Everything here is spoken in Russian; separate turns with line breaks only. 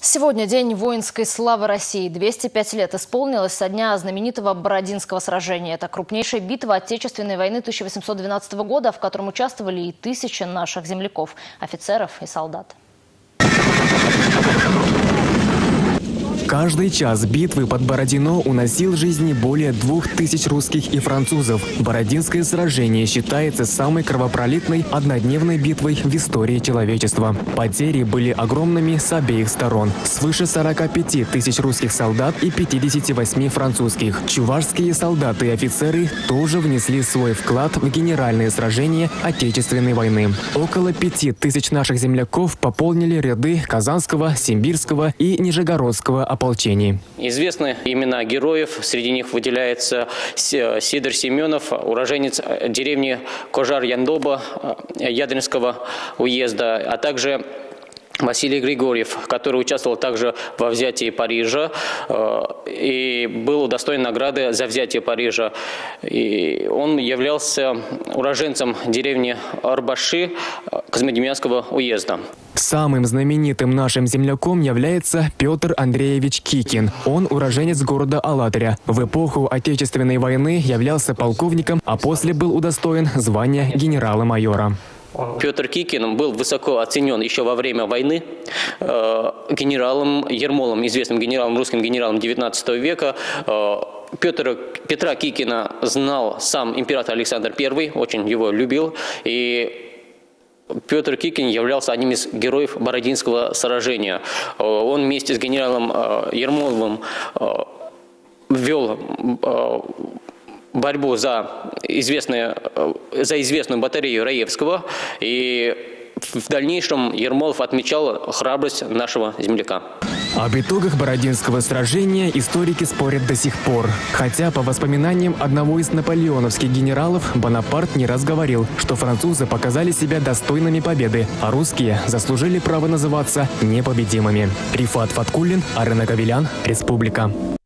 Сегодня день воинской славы России. 205 лет исполнилось со дня знаменитого Бородинского сражения. Это крупнейшая битва Отечественной войны 1812 года, в котором участвовали и тысячи наших земляков, офицеров и солдат.
Каждый час битвы под Бородино уносил жизни более 2000 русских и французов. Бородинское сражение считается самой кровопролитной однодневной битвой в истории человечества. Потери были огромными с обеих сторон. Свыше 45 тысяч русских солдат и 58 французских. Чувашские солдаты и офицеры тоже внесли свой вклад в генеральные сражения Отечественной войны. Около 5000 наших земляков пополнили ряды Казанского, Симбирского и Нижегородского ополчений.
Известны имена героев. Среди них выделяется Сидор Семенов, уроженец деревни Кожар-Яндоба Ядринского уезда, а также Василий Григорьев, который участвовал также во взятии Парижа и был удостоен награды за взятие Парижа. И он являлся уроженцем деревни Арбаши Козьмодемьянского уезда.
Самым знаменитым нашим земляком является Петр Андреевич Кикин. Он уроженец города Алатыря. В эпоху Отечественной войны являлся полковником, а после был удостоен звания генерала-майора.
Петр Кикин был высоко оценен еще во время войны генералом Ермолом, известным генералом, русским генералом XIX века. Петра Кикина знал сам император Александр I, очень его любил. И Петр Кикин являлся одним из героев Бородинского сражения. Он вместе с генералом Ермоловым вел борьбу за известную батарею Раевского, и в дальнейшем Ермолов отмечал храбрость нашего земляка.
Об итогах Бородинского сражения историки спорят до сих пор. Хотя, по воспоминаниям одного из наполеоновских генералов, Бонапарт не раз говорил, что французы показали себя достойными победы, а русские заслужили право называться непобедимыми. Рифат Фаткуллин, Арена Гавилян, Республика.